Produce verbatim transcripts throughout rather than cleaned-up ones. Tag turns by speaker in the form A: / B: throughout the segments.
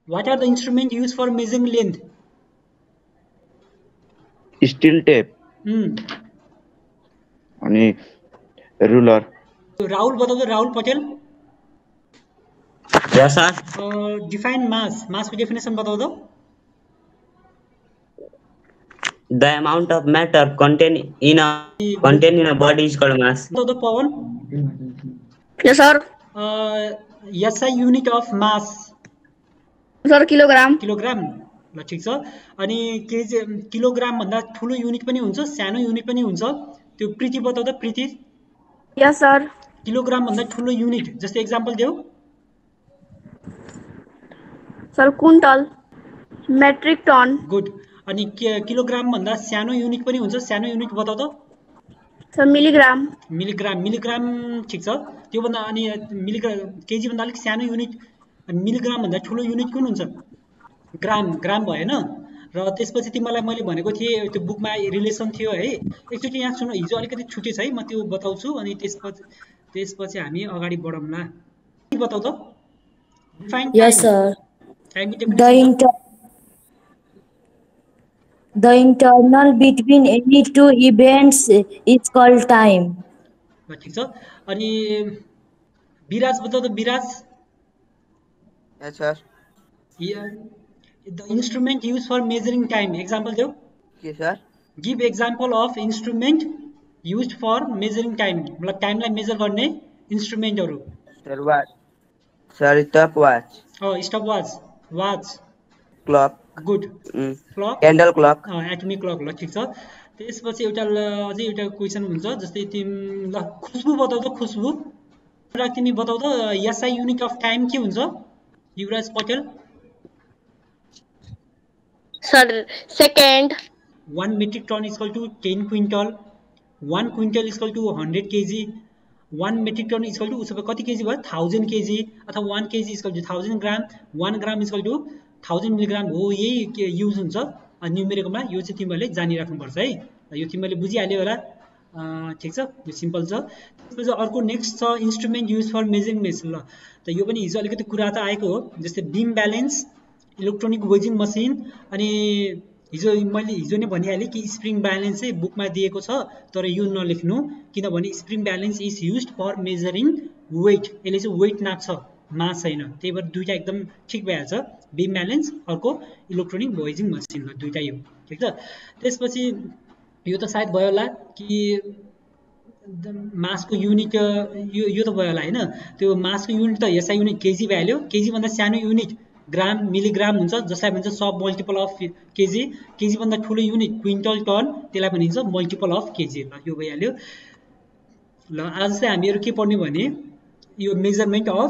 A: What are the instruments used for measuring length?
B: Steel tape.
A: Hmm.
B: अनि ruler.
A: So Rahul बताओ तो Rahul Patel.
C: Yes, sir.
A: Uh, define mass. Mass की definition बताओ तो.
C: The amount of matter contained in a contained in a body is called mass.
A: बताओ तो Pawan.
D: Yes, sir.
A: Uh, S I unit of mass.
D: Sir, kilogram.
A: Kilogram. ल ठीक छ. अनि KG kilogram भन्दा ठुलो युनिट पनि हुन्छ, सानो युनिट पनि हुन्छ. त्यो प्रीति बताउ त प्रीति.
D: Yes, sir.
A: किलोग्राम भन्दा ठुलो युनिट जस्तै एक्जाम्पल देऊ.
D: Sir, quintal. Metric ton.
A: Good. अनि किलोग्राम भन्दा सानो युनिट पनि हुन्छ, सानो युनिट बताउ त.
D: Sir, milligram.
A: मिलिग्राम. मिलिग्राम ठीक छ. त्यो भन्दा अनि मिलिग्राम केजी भन्दा अलिक सानो युनिट. अनि मिलिग्राम भन्दा ठुलो युनिट कुन हुन्छ? ग्राम. ग्राम भएन. र त्यसपछि तिमीलाई मैले भनेको थिएँ त्यो बुकमा रिलेसन थियो है. एकचोटि यहाँ सुन, हिजो अलिकति छुटेछ है, म त्यो बताउँछु अनि त्यसपछि त्यसपछि हामी अगाडि बढौँला. के बताउ त? Define time.
E: Yes, sir.
A: Time
E: The inter the internal between any two events is called time.
A: ठीक छ. अनि विराज बताउ त विराज.
F: Yes, sir.
A: Yeah. The instrument used for measuring time. Example देऊ.
F: Yes, sir.
A: Give example of instrument used for measuring time. मतलब टाइमलाई measure गर्ने इन्स्ट्रुमेन्टहरु.
F: Sir, watch. Sir, stopwatch.
A: Oh, stopwatch, watch,
F: Clock.
A: good.
F: Mm.
A: Clock.
F: Candle clock.
A: Uh atomic clock. ल ठीक छ. त्यसपछि एउटा अझै एउटा क्वेशन हुन्छ जस्तै तिम ल खुशबु बताउ त खुशबु. र तिमी बताउ त एसआई युनिट अफ टाइम के हुन्छ? Yuvraj Patel.
D: Sir, second.
A: one metric ton is equal to ten quintal. one quintal is equal to one hundred kg. one metric ton is equal to उसको कति केजी भयो? one thousand kg अथवा one kg is equal to one thousand gram. one gram is equal to one thousand milligram हो. यही use हुन्छ न्युमेरिकलमा. यो चाहिँ तिमीहरूले जानिराख्नु पर्छ है. यो तिमीहरूले बुझिहाल्यो होला. ठीक छ, यो सिम्पल छ. त्यसपछि अर्को नेक्स्ट छ instrument use for measuring machine. ल त यो पनि हिजो अलिकति कुरा त आएको हो. जस्तै बिम ब्यालेन्स, इलेक्ट्रोनिक वेजिङ मसिन. अनि हिजो मैले हिजो नै भनिहालेँ कि स्प्रिङ ब्यालेन्स चाहिँ बुकमा दिएको छ, तर यो नलेख्नु किनभने spring balance is used for measuring weight. यसले चाहिँ वेट नाप्छ, मास छैन. त्यही भएर दुईटा एकदम ठिक भइहाल्छ. बिम ब्यालेन्स, अर्को इलेक्ट्रोनिक वेजिङ मसिन. ल दुईटा यो ठिक छ. त्यसपछि यो त सायद भयो होला कि मासको युनिट यो यो त भयो होला हैन. त्यो मासको युनिट त एसआई युनिट केजी भइहाल्यो. केजी भन्दा सानो युनिट ग्राम मिलिग्राम हुन्छ, जसलाई भन्छ submultiple of KG. KG भन्दा ठुलो युनिट क्विन्टल टन, त्यसलाई भनिन्छ मल्टिपल अफ केजी. ल यो भइहाल्यो. ल आज चाहिँ हामीहरू के पढ्ने भने यो measurement of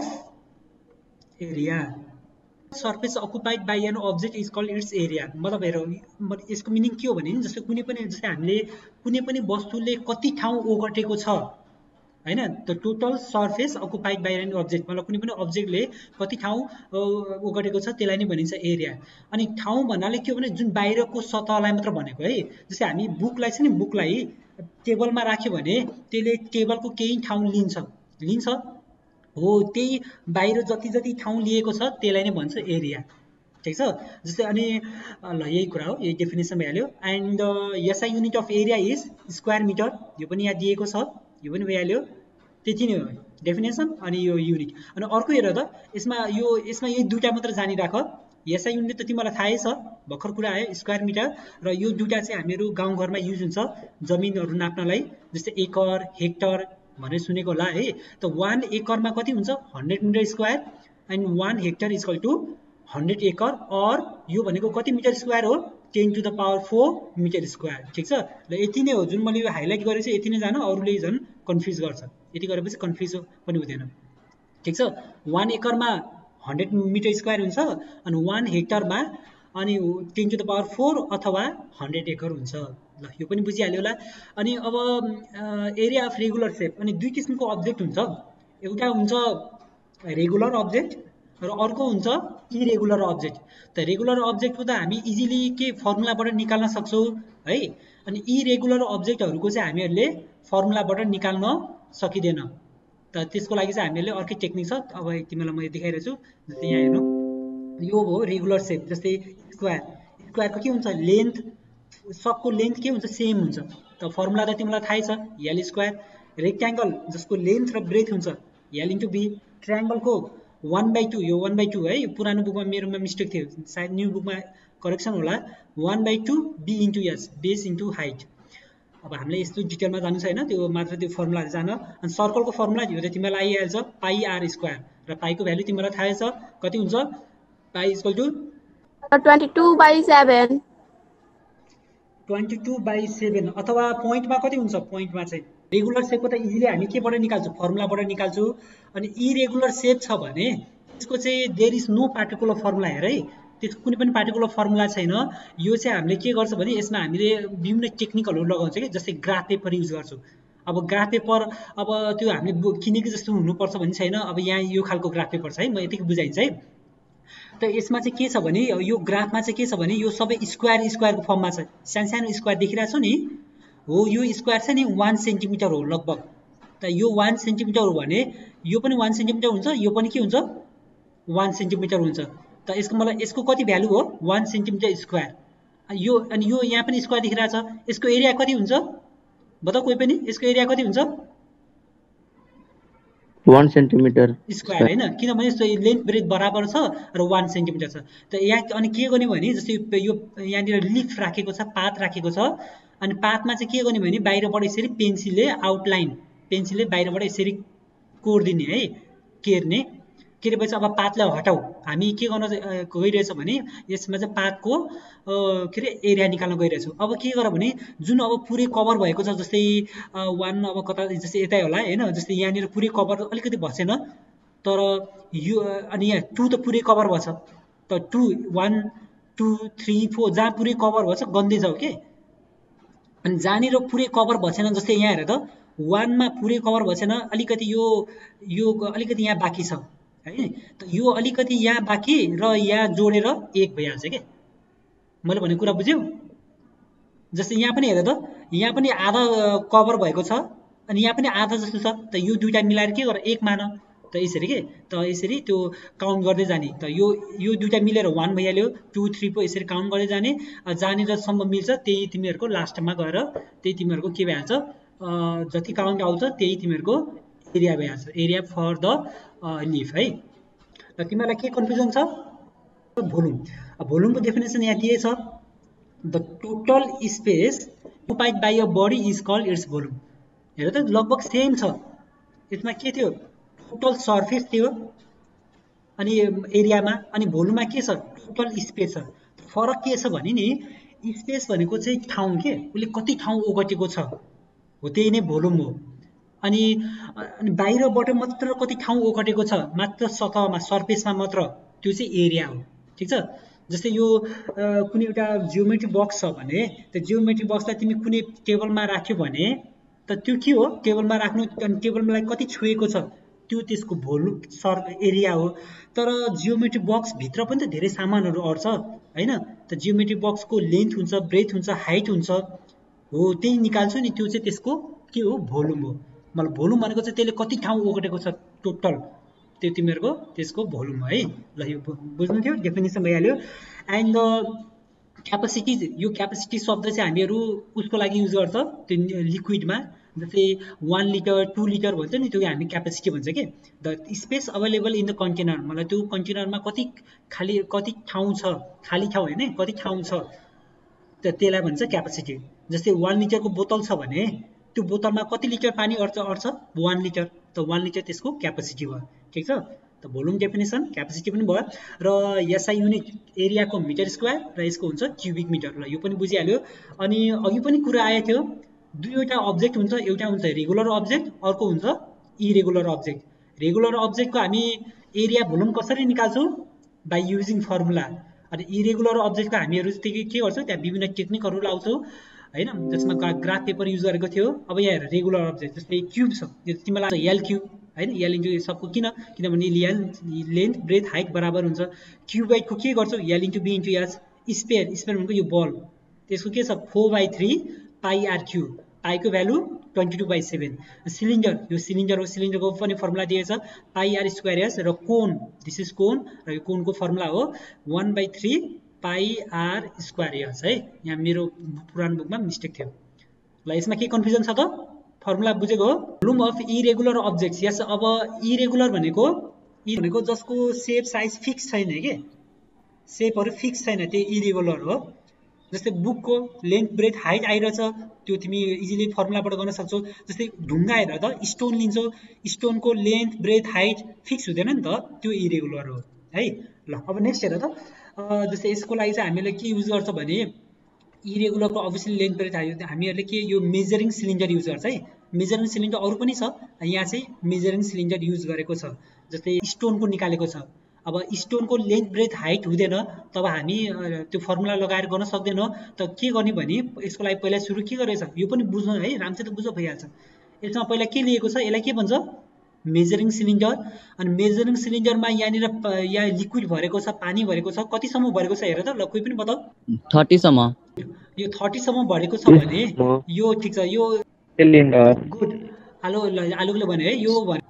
A: area. Surface occupied by an object is called its area. मतलब हेर यसको मिनिङ के हो भने जस्तै कुनै पनि जस्तै हामीले कुनै पनि वस्तुले कति ठाउँ ओगटेको छ हैन, the total surface occupied by an object. मतलब कुनै पनि अब्जेक्टले कति ठाउँ ओगटेको छ त्यसलाई नै भनिन्छ एरिया. अनि ठाउँ भन्नाले के हो भने जुन बाहिरको सतहलाई मात्र भनेको है. जस्तै हामी बुकलाई छ नि, बुकलाई टेबलमा राख्यो भने त्यसले टेबलको केही ठाउँ लिन्छ लिन्छ हो. त्यही बाहिर जति जति ठाउँ लिएको छ त्यसलाई नै भन्छ एरिया. ठिक छ. जस्तै अनि ल यही कुरा हो, यही डेफिनेसन भइहाल्यो. And SI unit of area is square metre. यो पनि यहाँ दिएको छ, यो पनि भइहाल्यो. त्यति नै हो डेफिनेसन. अनि यो युनिट. अनि अर्को हेर त यसमा यो यसमा यही दुईटा मात्र जानिराख. एसआई युनिट त तिमीलाई थाहै छ, भर्खर कुरा आयो स्क्वायर मिटर. र यो दुईटा चाहिँ हामीहरू गाउँघरमा युज हुन्छ जमिनहरू नाप्नलाई. जस्तै एकर हेक्टर भनेर सुनेको होला है. त वान एकरमा कति हुन्छ? Hundred metre square. And one hectare is equal to hundred acre. Or यो भनेको कति मिटर स्क्वायर हो? Ten to the power four metre square. ठिक छ. र यति नै हो जुन मैले यो हाइलाइट गरेको छु. यति नै जान, अरूले झन् कन्फ्युज गर्छ. यति गरेपछि कन्फ्युज पनि हुँदैन. ठिक छ. वान एकरमा हन्ड्रेड मिटर स्क्वायर हुन्छ अनि वान हेक्टरमा अनि ten to the power four अथवा हन्ड्रेड एकर हुन्छ. ल यो पनि बुझिहाल्यो होला. अनि अब एरिया अफ रेगुलर सेप. अनि दुई किसिमको अब्जेक्ट हुन्छ. एउटा हुन्छ रेगुलर अब्जेक्ट र अर्को हुन्छ इरेगुलर अब्जेक्ट. त रेगुलर अब्जेक्टको त हामी इजिली के फर्मुलाबाट निकाल्न सक्छौँ है. अनि इरेगुलर अब्जेक्टहरूको चाहिँ हामीहरूले फर्मुलाबाट निकाल्न सकिँदैन. त त्यसको लागि चाहिँ हामीहरूले अर्कै टेक्निक छ. अब तिमीलाई मैले देखाइरहेको छु. जस्तै यहाँ हेर्नु यो हो रेगुलर सेप, जस्तै स्क्वायर स्क्वायरको के हुन्छ लेन्थ, सबको लेन्थ के हुन्छ सेम हुन्छ। त फर्मुला त तिमीलाई थाहै छ एल स्क्वायर। रेक्ट्याङ्गल जसको लेन्थ र ब्रेथ हुन्छ एल इन्टु बी। ट्रायङ्गलको वान बाई टू, यो वान बाई टू है, पुरानो बुकमा मेरोमा मिस्टेक थियो, सायद न्यू बुकमा करेक्सन होला। One by two B into S, base into height. अब हामीले यस्तो डिटेलमा जानु छैन, त्यो मात्र त्यो फर्मुलाहरू जान। अनि सर्कलको फर्मुला यो त तिमीलाई आइहाल्छ पाई आर स्क्वायर, र पाईको भ्यालु तिमीलाई थाहै छ कति हुन्छ, pi equal to
D: twenty-two by seven.
A: Twenty two by seven, अथवा पोइन्टमा कति हुन्छ, पोइन्टमा चाहिँ रेगुलर सेपको त इजिली हामी केबाट निकाल्छौँ, फर्मुलाबाट निकाल्छौँ। अनि इरेगुलर सेप छ भने त्यसको चाहिँ there is no particular formula हेर है, त्यसको कुनै पनि पार्टिकुलर फर्मुला छैन। यो चाहिँ हामीले के गर्छ भने यसमा हामीले विभिन्न टेक्निकहरू लगाउँछ कि, जस्तै ग्राफ पेपर युज गर्छौँ। अब ग्राफ पेपर अब त्यो हामीले किनेको जस्तो हुनुपर्छ भन्ने छैन। अब यहाँ यो खालको ग्राफ पेपर छ है, म यतिकै बुझाइन्छ है। त यसमा चाहिँ के छ भने यो ग्राफमा चाहिँ के छ भने यो सबै स्क्वायर स्क्वायरको फर्ममा छ, सानो सानो स्क्वायर देखिरहेको छ नि, हो यो स्क्वायर छ नि वान सेन्टिमिटर हो लगभग। त यो वान सेन्टिमिटर हो भने यो पनि वान सेन्टिमिटर हुन्छ, यो पनि के हुन्छ वान सेन्टिमिटर हुन्छ। त यसको मतलब यसको कति भ्यालु हो वान सेन्टिमिटर स्क्वायर। यो अनि यो यहाँ पनि स्क्वायर देखिरहेको छ, यसको एरिया कति हुन्छ बताऊ कोही पनि, यसको एरिया कति हुन्छ
B: वान सेन्टिमिटर
A: स्क्वायर होइन, किनभने यसको लेन्थ ब्रेथ बराबर छ र वान सेन्टिमिटर छ। त यहाँ अनि के गर्ने भने जस्तै यो यहाँनिर लिफ राखेको छ, पात राखेको छ, अनि पातमा चाहिँ के गर्ने भने बाहिरबाट यसरी पेन्सिलले आउटलाइन, पेन्सिलले बाहिरबाट यसरी कोर्दिने है, केर्ने। केरेपछि अब पातलाई हटाऊ, हामी के गर्न गइरहेछौँ भने यसमा चाहिँ पातको के अरे एरिया निकाल्न गइरहेछौँ। अब के गर भने जुन अब पुरै कभर भएको छ, जस्तै वान अब कता जस्तै यतै होला होइन, जस्तै यहाँनिर पुरै कभर अलिकति भएन, तर यो अनि यहाँ टू त पुरै कभर भएछ। त two one two three four जहाँ पुरै कभर भएछ गन्दै जाऊ के। अनि जहाँनिर पुरै कभर भएन, जस्तै यहाँ हेर त वानमा पुरै कभर भएन, अलिकति यो यो अलिकति यहाँ बाँकी छ है। त यो अलिकति यहाँ बाँकी र यहाँ जोडेर एक भइहाल्छ के, मैले भनेको कुरा बुझ्यौ। जस्तै यहाँ पनि हेर त यहाँ पनि आधा कभर भएको छ अनि यहाँ पनि आधा जस्तो छ, त यो दुईटा मिलाएर के गर एक मान, त यसरी के, त यसरी त्यो काउन्ट गर्दै जाने। त यो यो दुईटा मिलेर वान भइहाल्यो, टू थ्री फोर यसरी काउन्ट गर्दै जाने, जहाँनिरसम्म मिल्छ त्यही तिमीहरूको लास्टमा गएर त्यही तिमीहरूको के भइहाल्छ, जति काउन्ट आउँछ त्यही तिमीहरूको एरिया भइहाल्छ, एरिया फर द लिफ है। र तिमीहरूलाई के कन्फ्युजन छ, भोल्युम। भोल्युमको डेफिनेसन यहाँ दिएछ, the total space occupied by a body is called its volume। हेर त लगभग सेम छ, यसमा के थियो टोटल सर्फेस थियो अनि एरियामा, अनि भोल्युममा के छ टोटल स्पेस छ। फरक के छ भने नि स्पेस भनेको चाहिँ ठाउँ के, उसले कति ठाउँ ओगटेको छ हो, त्यही नै भोल्युम हो। अनि अनि बाहिरबाट मात्र कति ठाउँ ओगटेको छ, मात्र सतहमा सर्फेसमा मात्र, त्यो चाहिँ एरिया हो, ठिक छ। जस्तै यो कुनै एउटा जियोमेट्री बक्स छ भने त्यो जियोमेट्री बक्सलाई तिमी कुनै टेबलमा राख्यो भने त त्यो के हो, टेबलमा राख्नु, अनि टेबललाई कति छुएको छ त्यो त्यसको भोल्युम सर एरिया हो। तर जियोमेट्री बक्सभित्र पनि त धेरै सामानहरू अट्छ होइन, त जियोमेट्री बक्सको लेन्थ हुन्छ, ब्रेथ हुन्छ, हाइट हुन्छ, हो त्यही निकाल्छु नि, त्यो चाहिँ त्यसको के हो भोल्युम हो। मतलब भोल्युम भनेको चाहिँ त्यसले कति ठाउँ ओगटेको छ टोटल, त्यो तिमीहरूको त्यसको भोल्युम है। ल यो बुझ्नु थियो, डेफिनेसन भइहाल्यो। एन्ड द क्यापासिटी, यो क्यापासिटी शब्द चाहिँ हामीहरू उसको लागि युज गर्छ त्यो लिक्विडमा, जस्तै वान लिटर टू लिटर भन्छ नि, त्यो हामी क्यापासिटी भन्छ कि। The space available in the container, मतलब त्यो कन्टेनरमा कति खाली कति ठाउँ छ, खाली ठाउँ होइन कति ठाउँ छ, त त्यसलाई भन्छ क्यापासिटी। जस्तै वान लिटरको बोतल छ भने त्यो बोतलमा कति लिटर पानी अट्छ अट्छ वान लिटर, त वान लिटर त्यसको क्यापासिटी भयो, ठिक छ। त भोल्युम डेफिनेसन क्यापासिटी पनि भयो। र एसआई युनिट एरियाको मिटर स्क्वायर र यसको हुन्छ क्युबिक मिटर, ल यो पनि बुझिहाल्यो। अनि अघि पनि कुरा आएको थियो, दुईवटा अब्जेक्ट हुन्छ, एउटा हुन्छ रेगुलर अब्जेक्ट, अर्को हुन्छ इरेगुलर अब्जेक्ट। रेगुलर अब्जेक्टको हामी एरिया भोल्युम कसरी निकाल्छौँ, बाई युजिङ फर्मुला। अनि इरेगुलर अब्जेक्टको हामीहरू के के गर्छौँ, त्यहाँ विभिन्न टेक्निकहरू लाउँछौँ होइन, जसमा ग्राफ पेपर युज गरेको थियो। अब यहाँ हेर रेगुलर अब्जेक्ट, जस्तै क्युब छ, तिमीलाई एल क्युब होइन, एल इन्टु सबको किन, किनभने एल लेन्थ ब्रेथ हाइट बराबर हुन्छ। क्युबाइडको के गर्छौ, L into B into H. Sphere, sphere भनेको यो बल, त्यसको के छ four by three pi R cube, पाईको value twenty two by seven cylinder यो सिलिन्डर हो सिलिन्डरको पनि फर्मुला दिएछ पाई आर स्क्वायर एस र कोन दिस इज कोन र यो कोनको फर्मुला हो one by three pi R square S है यहाँ मेरो पुरानो बुकमा मिस्टेक थियो ल यसमा के कन्फ्युजन छ त फर्मुला बुझेको हो भोल्युम अफ इरेगुलर अब्जेक्ट्स यस अब इरेगुलर भनेको इ भनेको जसको सेप साइज फिक्स छैन के सेपहरू फिक्स छैन त्यो इरेगुलर हो जस्तै बुकको लेन्थ ब्रेथ हाइट आइरहेछ त्यो तिमी इजिली फर्मुलाबाट गर्न सक्छौ जस्तै ढुङ्गा हेरेर त स्टोन लिन्छौ स्टोनको लेन्थ ब्रेथ हाइट फिक्स हुँदैन नि त त्यो इरेगुलर हो है ल अब नेक्स्ट हेर त जस्तै यसको लागि चाहिँ हामीले के युज गर्छ भने इरेगुलरको अभियसली लेन्थ ब्रेथ हाइट हामीहरूले के यो मेजरिङ सिलिन्डर युज गर्छ है मेजरिङ सिलिन्डर अरू पनि छ यहाँ चाहिँ मेजरिङ सिलिन्डर युज गरेको छ जस्तै स्टोनको निकालेको छ अब स्टोनको लेन्थ ब्रेथ हाइट हुँदैन तब हामी त्यो फर्मुला लगाएर गर्न सक्दैनौँ त के गर्ने भने यसको लागि पहिला सुरु के गरेछ यो पनि बुझ्नु है राम्ररी त बुझ्न भइहाल्छ यसमा पहिला के लिएको छ यसलाई के भन्छ मेजरिङ सिलिन्डर अनि मेजरिङ सिलिन्डरमा यहाँनिर यहाँ लिक्विड भरेको छ पानी भरेको छ कतिसम्म भरेको छ हेर त ल कोही पनि बताऊ
G: थर्टी सम्म
A: यो थर्टी सम्म भरेको छ भने यो ठिक छ यो
B: सिलिन्डर
A: गुड आलु आलुले भने है यो भने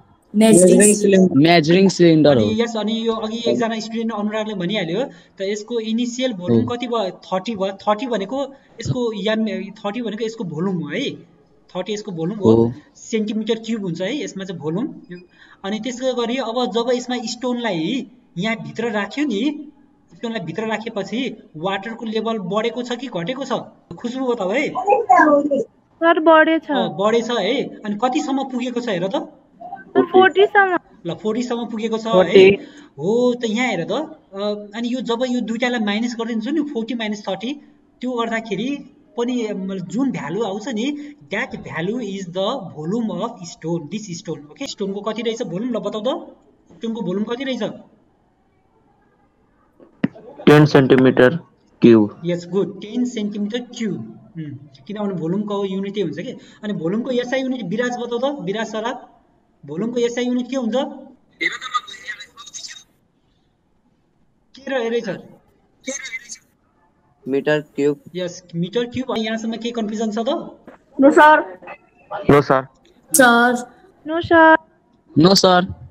G: मेजरिङ सिलिन्डर हो
A: यस अनि यो अघि एकजना स्टुडेन्ट अनुरागले भनिहाल्यो त यसको इनिसियल भोल्युम कति भयो थर्टी भयो थर्टी भनेको यसको यान थर्टी भनेको यसको भोल्युम हो है थर्टी यसको भोल्युम हो सेन्टिमिटर क्युब हुन्छ है यसमा चाहिँ भोल्युम अनि त्यसै गरी अब जब यसमा स्टोनलाई यहाँ भित्र राख्यो नि स्टोनलाई भित्र राखेपछि वाटरको लेभल बढेको छ कि घटेको छ खुसबु बताऊ है
H: सर बढेछ
A: बढेछ है अनि कतिसम्म पुगेको छ हेर त
H: फोर्टी सम्म
A: ल फोर्टी सम्म पुगेको छ है हो त यहाँ हेर त अनि यो जब यो दुईटालाई माइनस गरिदिन्छु नि फोर्टी माइनस थर्टी त्यो गर्दाखेरि पनि जुन भ्यालु आउँछ नि that value is the volume of stone this stone okay स्टोनको कति रहेछ भोल्युम ल बताऊ त स्टोनको भोल्युम कति रहेछ
B: ten centimetre cube
A: yes good ten centimetre cube किनभने भोल्युमको युनिटै हुन्छ कि अनि भोल्युमको एसआई युनिट विराज बताऊ त विराज सराफ भोल्युमको एसआई युनिट के हुन्छ के रहेछ
F: metre cube
A: yes metre cube यहाँसम्म के कन्फ्युजन छ त
F: no sir
B: no sir
E: sir
H: no sir
G: no sir